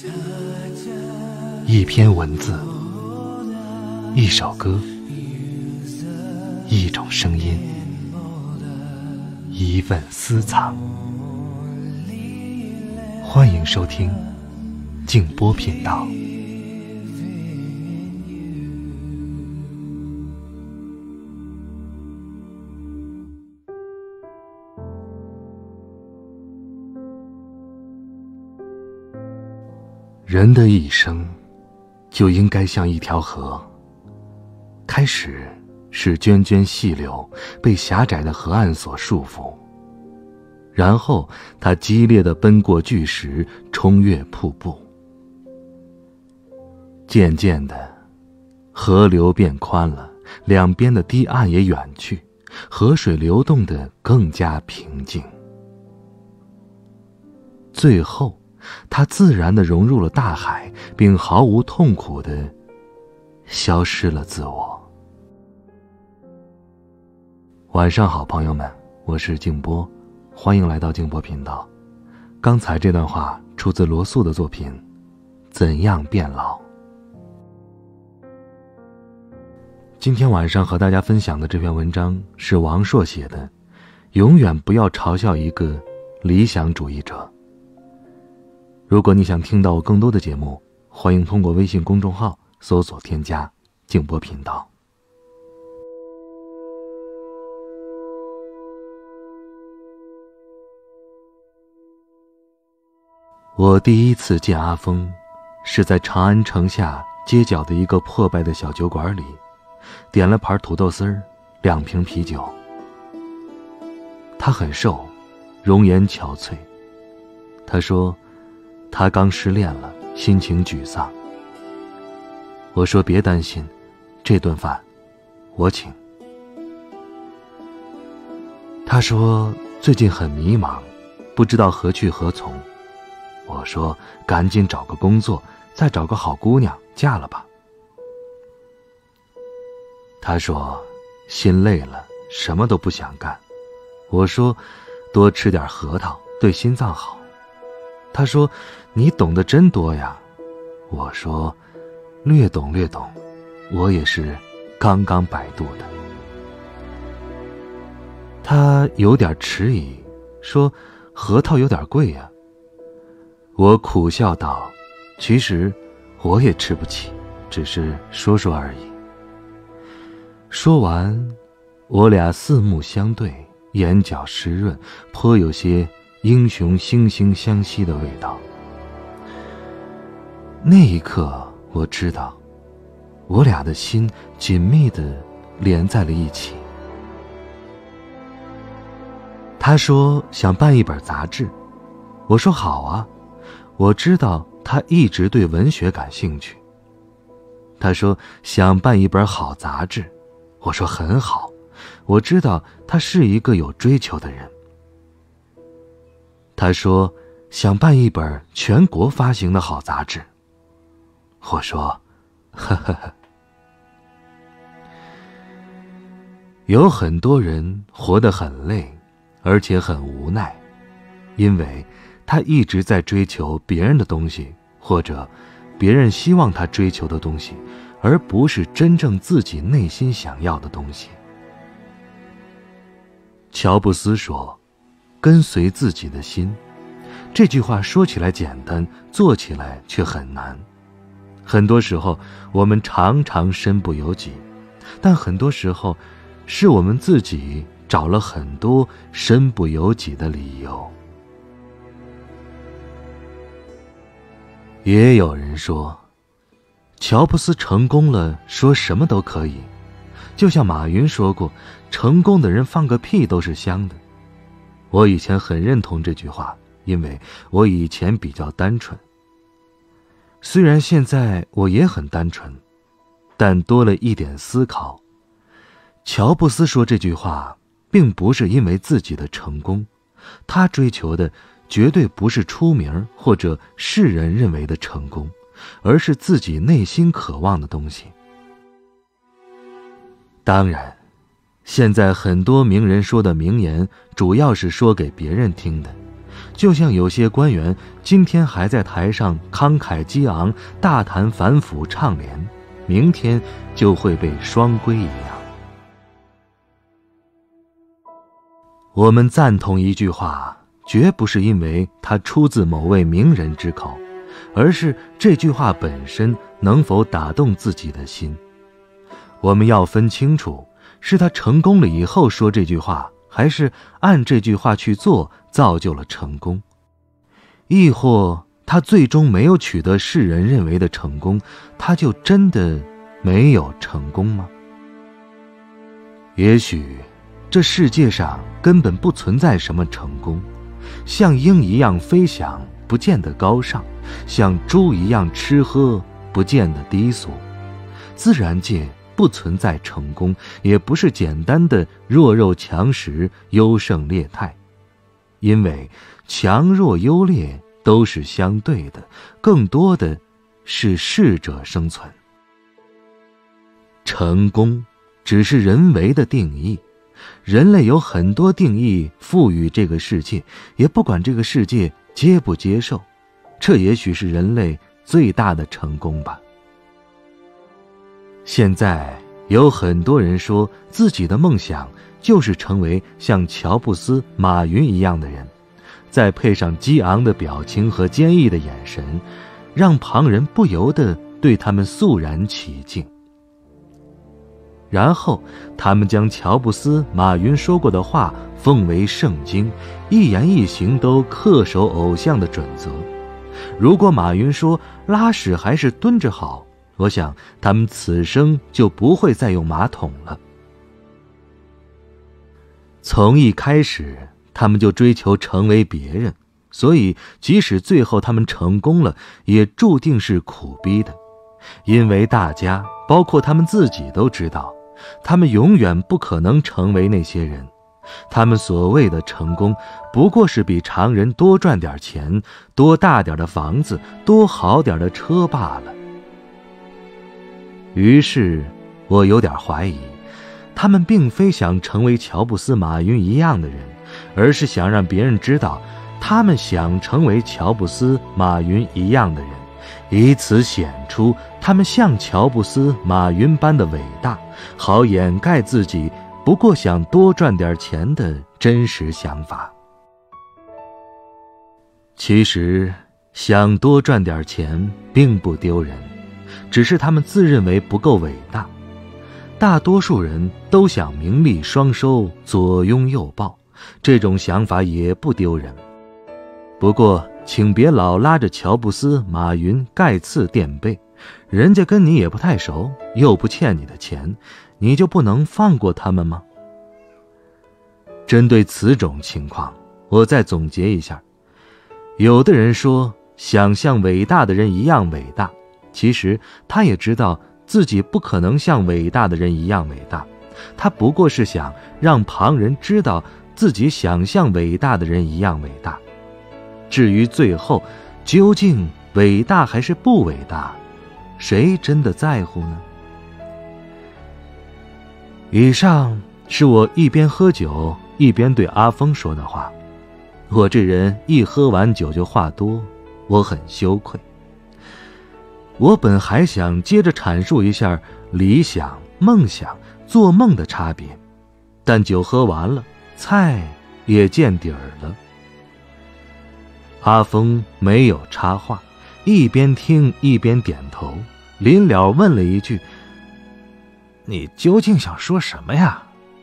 一篇文字，一首歌，一种声音，一份私藏。欢迎收听静波频道。人的一生就应该像一条河，开始是涓涓细流，被狭窄的河岸所束缚，然后它激烈地奔过巨石，冲越瀑布。渐渐的，河流变宽了，两边的堤岸也远去，河水流动得更加平静。最后它自然地融入了大海，并毫无痛苦地消失了自我。晚上好，朋友们，我是静波，欢迎来到静波频道。刚才这段话出自罗素的作品《怎样变老》。今天晚上和大家分享的这篇文章是王朔写的，永远不要嘲笑一个理想主义者。如果你想听到我更多的节目，欢迎通过微信公众号搜索添加静波频道。我第一次见阿峰，是在长安城下街角的一个破败的小酒馆里，点了盘土豆丝儿，2瓶啤酒。他很瘦，容颜憔悴。他说他刚失恋了，心情沮丧。我说别担心，这顿饭我请。他说最近很迷茫，不知道何去何从。我说赶紧找个工作，再找个好姑娘嫁了吧。他说心累了，什么都不想干。我说多吃点核桃，对心脏好。他说你懂得真多呀。我说略懂略懂，我也是刚刚百度的。他有点迟疑，说核桃有点贵呀。我苦笑道，其实我也吃不起，只是说说而已。说完，我俩四目相对，眼角湿润，颇有些英雄惺惺相惜的味道。那一刻我知道，我俩的心紧密地连在了一起。他说想办一本杂志，我说好啊。我知道他一直对文学感兴趣。他说想办一本好杂志，我说很好，我知道他是一个有追求的人。他说想办一本全国发行的好杂志，我说呵呵呵。有很多人活得很累，而且很无奈，因为他一直在追求别人的东西，或者别人希望他追求的东西，而不是真正自己内心想要的东西。乔布斯说跟随自己的心，这句话说起来简单，做起来却很难。很多时候我们常常身不由己，但很多时候是我们自己找了很多身不由己的理由。也有人说乔布斯成功了，说什么都可以，就像马云说过，成功的人放个屁都是香的。我以前很认同这句话，因为我以前比较单纯。虽然现在我也很单纯，但多了一点思考。乔布斯说这句话并不是因为自己的成功，他追求的绝对不是出名或者世人认为的成功，而是自己内心渴望的东西。当然，现在很多名人说的名言主要是说给别人听的， 就像有些官员今天还在台上慷慨激昂，大谈反腐倡廉，明天就会被双规一样。我们赞同一句话，绝不是因为它出自某位名人之口，而是这句话本身能否打动自己的心。我们要分清楚，是他成功了以后说这句话，还是按这句话去做造就了成功，亦或他最终没有取得世人认为的成功，他就真的没有成功吗？也许这世界上根本不存在什么成功，像鹰一样飞翔不见得高尚，像猪一样吃喝不见得低俗。自然界不存在成功，也不是简单的弱肉强食、优胜劣汰，因为强弱优劣都是相对的，更多的是适者生存。成功只是人为的定义，人类有很多定义赋予这个世界，也不管这个世界接不接受，这也许是人类最大的成功吧。现在有很多人说自己的梦想就是成为像乔布斯、马云一样的人，再配上激昂的表情和坚毅的眼神，让旁人不由得对他们肃然起敬。然后他们将乔布斯、马云说过的话奉为圣经，一言一行都恪守偶像的准则。如果马云说拉屎还是蹲着好，我想他们此生就不会再用马桶了。从一开始他们就追求成为别人，所以即使最后他们成功了，也注定是苦逼的。因为大家包括他们自己都知道，他们永远不可能成为那些人，他们所谓的成功不过是比常人多赚点钱，多大点的房子，多好点的车罢了。于是我有点怀疑，他们并非想成为乔布斯、马云一样的人，而是想让别人知道他们想成为乔布斯、马云一样的人，以此显出他们像乔布斯、马云般的伟大，好掩盖自己不过想多赚点钱的真实想法。其实想多赚点钱并不丢人，只是他们自认为不够伟大。大多数人都想名利双收，左拥右抱，这种想法也不丢人。不过请别老拉着乔布斯、马云、盖茨垫背，人家跟你也不太熟，又不欠你的钱，你就不能放过他们吗？针对此种情况，我再总结一下。有的人说想像伟大的人一样伟大，其实他也知道自己不可能像伟大的人一样伟大，他不过是想让旁人知道自己想像伟大的人一样伟大。至于最后究竟伟大还是不伟大，谁真的在乎呢？以上是我一边喝酒一边对阿峰说的话。我这人一喝完酒就话多，我很羞愧。我本还想接着阐述一下理想、梦想、做梦的差别，但酒喝完了，菜也见底儿了。阿峰没有插话，一边听一边点头，临了问了一句：“你究竟想说什么呀？”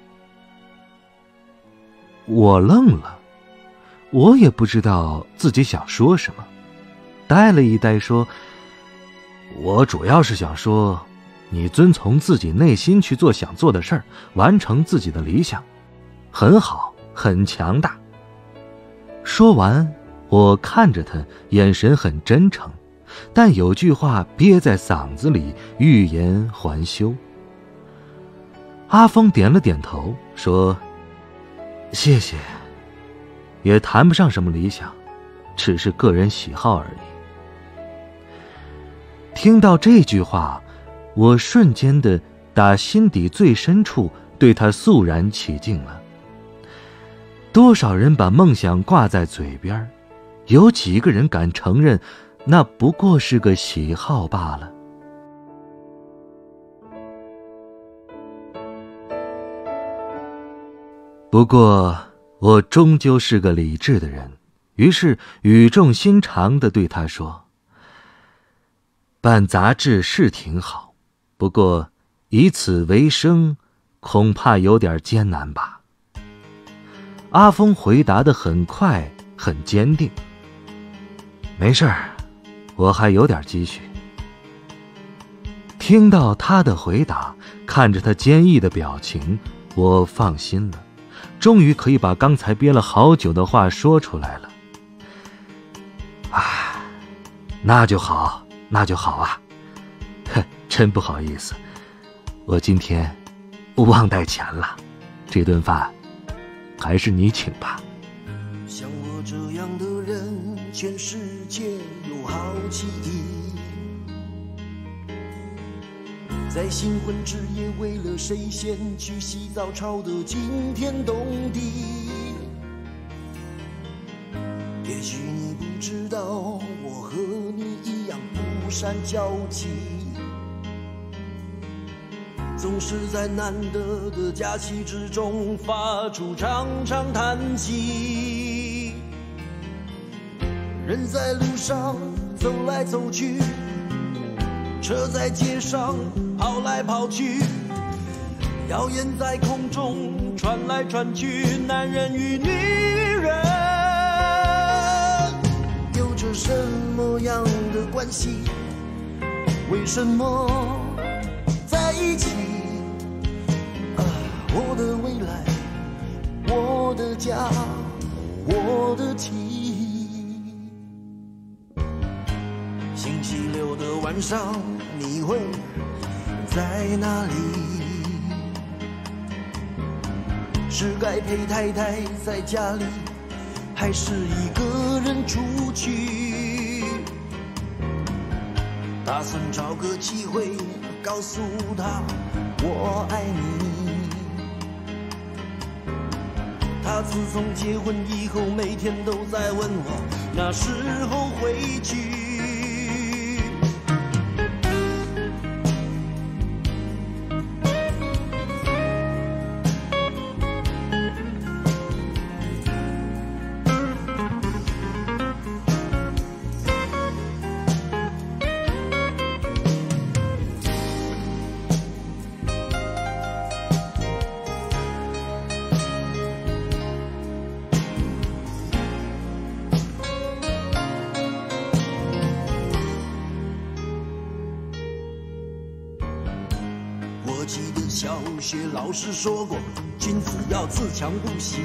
我愣了，我也不知道自己想说什么，呆了一呆说：“我主要是想说，你遵从自己内心去做想做的事儿，完成自己的理想，很好，很强大。”说完，我看着他，眼神很真诚，但有句话憋在嗓子里，欲言还休。阿峰点了点头，说：“谢谢。也谈不上什么理想，只是个人喜好而已。”听到这句话，我瞬间的打心底最深处对他肃然起敬了。多少人把梦想挂在嘴边， 有几个人敢承认那不过是个喜好罢了？不过我终究是个理智的人，于是语重心长地对他说：办杂志是挺好，不过以此为生恐怕有点艰难吧。阿峰回答得很快很坚定：没事儿，我还有点积蓄。听到他的回答，看着他坚毅的表情，我放心了，终于可以把刚才憋了好久的话说出来了。那就好，那就好啊。真不好意思，我今天忘带钱了，这顿饭还是你请吧。 像我这样的人，全世界有好几亿，在新婚之夜为了谁先去洗澡吵得惊天动地。也许你不知道，我和你一样不善交际，总是在难得的假期之中发出长长叹息。人在路上走来走去，车在街上跑来跑去，谣言在空中传来传去，男人与女人有着什么样的关系？为什么在一起？我的未来，我的家，我的妻。星期六的晚上，你会在哪里？是该陪太太在家里，还是一个人出去？打算找个机会告诉他我爱你。他自从结婚以后，每天都在问我那时候回去。我记得小学老师说过，君子要自强不息。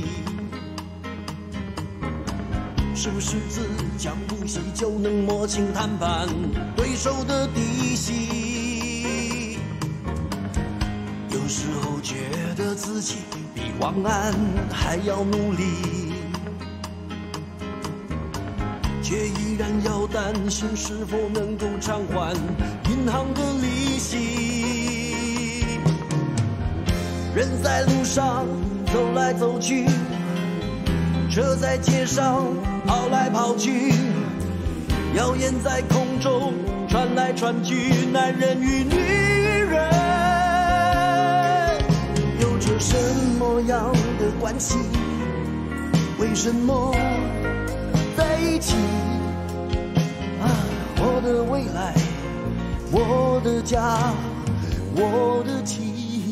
是不是自强不息就能摸清谈判对手的底细？有时候觉得自己比王安还要努力，却依然要担心是否能够偿还银行的利息。人在路上走来走去，车在街上跑来跑去，谣言在空中传来传去，男人与女人有着什么样的关系？为什么在一起？我的未来，我的家，我的妻。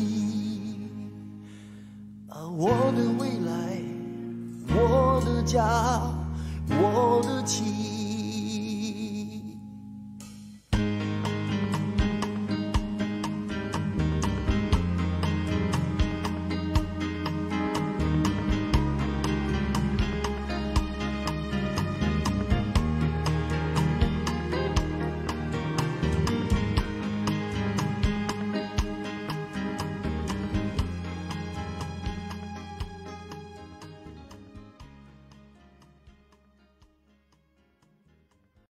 我的未来，我的家，我的妻。